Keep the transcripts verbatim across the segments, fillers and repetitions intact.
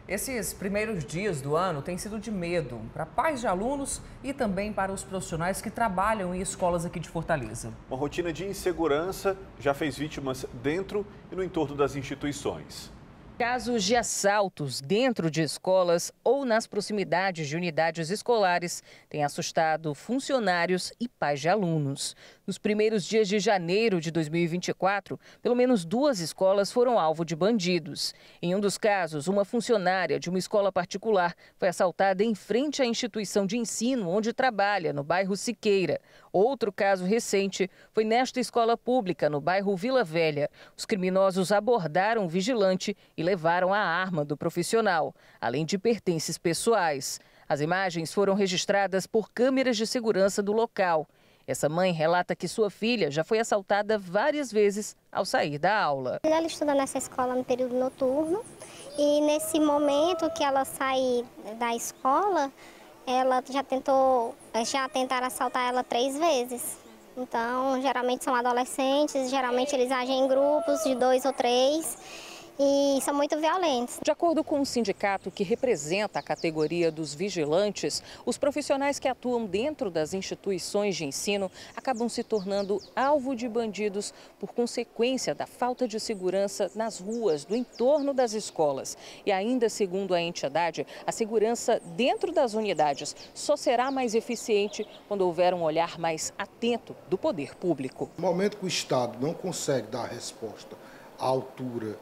Esses primeiros dias do ano têm sido de medo para pais de alunos e também para os profissionais que trabalham em escolas aqui de Fortaleza. Uma rotina de insegurança já fez vítimas dentro e no entorno das instituições. Casos de assaltos dentro de escolas ou nas proximidades de unidades escolares têm assustado funcionários e pais de alunos. Nos primeiros dias de janeiro de dois mil e vinte e quatro, pelo menos duas escolas foram alvo de bandidos. Em um dos casos, uma funcionária de uma escola particular foi assaltada em frente à instituição de ensino onde trabalha, no bairro Siqueira. Outro caso recente foi nesta escola pública, no bairro Vila Velha. Os criminosos abordaram o vigilante e levaram a arma do profissional, além de pertences pessoais. As imagens foram registradas por câmeras de segurança do local. Essa mãe relata que sua filha já foi assaltada várias vezes ao sair da aula. Ela estuda nessa escola no período noturno e nesse momento que ela sai da escola, ela já tentou, já tentaram assaltar ela três vezes. Então, geralmente são adolescentes, geralmente eles agem em grupos de dois ou três. E são muito violentos. De acordo com o sindicato que representa a categoria dos vigilantes, os profissionais que atuam dentro das instituições de ensino acabam se tornando alvo de bandidos por consequência da falta de segurança nas ruas do entorno das escolas. E ainda, segundo a entidade, a segurança dentro das unidades só será mais eficiente quando houver um olhar mais atento do poder público. No momento que o Estado não consegue dar a resposta à altura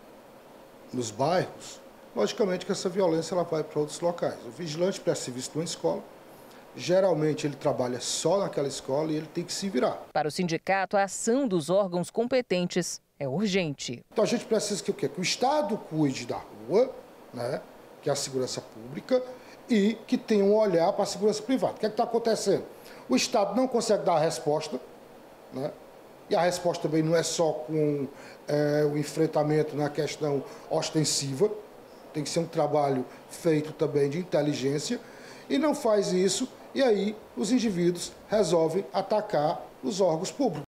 nos bairros, logicamente que essa violência ela vai para outros locais. O vigilante presta serviço numa escola, geralmente ele trabalha só naquela escola e ele tem que se virar. Para o sindicato, a ação dos órgãos competentes é urgente. Então a gente precisa que o quê? Que o Estado cuide da rua, né, que é a segurança pública, e que tenha um olhar para a segurança privada. O que é que está acontecendo? O Estado não consegue dar a resposta, né? E a resposta também não é só com é, o enfrentamento na questão ostensiva, tem que ser um trabalho feito também de inteligência, e não faz isso, e aí os indivíduos resolvem atacar os órgãos públicos.